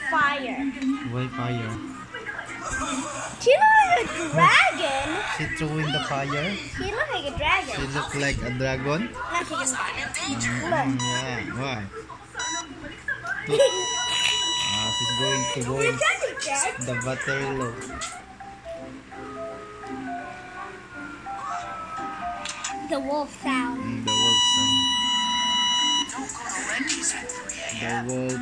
fire. Why fire? She looks like a dragon. She threw in the fire. She looks like a dragon. She look like a dragon. Now she can die. Yeah, why? She's going towards the battery low. The wolf sound. The wolf sound. The wolf.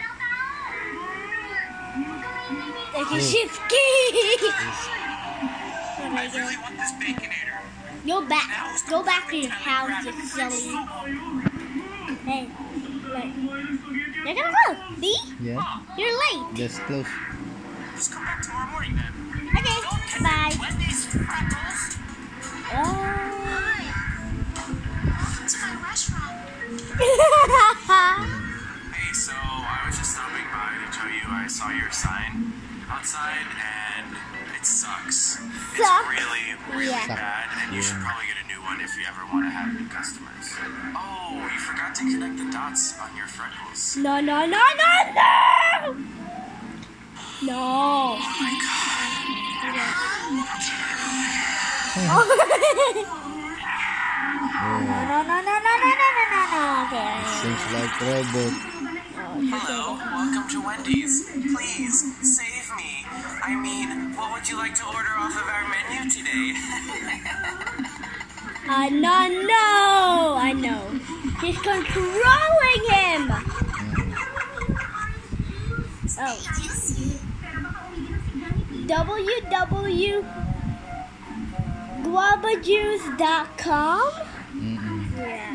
Like a shifty. I really want this baconator. Go back to your house, you silly. Hey, look. You're gonna close. See? Yeah. You're late. Just close. Just come back tomorrow morning then. Okay, bye. Wendy's Freckles. Oh. To my restaurant. Hey, so I was just stopping by to tell you I saw your sign outside and it sucks. It's Sucks? really Yeah. bad and you should probably get a new one if you ever want to have new customers. Oh, you forgot to connect the dots on your freckles. No. No. Oh my god. No. Okay. Seems like robot. Hello, welcome to Wendy's. Please, save me. I mean, what would you like to order off of our menu today? No. I know. She's controlling him. Oh. www.guavajuice.com. Yeah.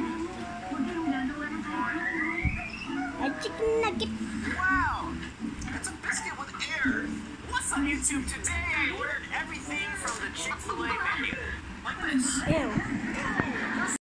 A chicken nugget. Wow, it's a biscuit with air. What's on YouTube today? I ordered everything from the Chick-fil-A menu. Like this. Ew.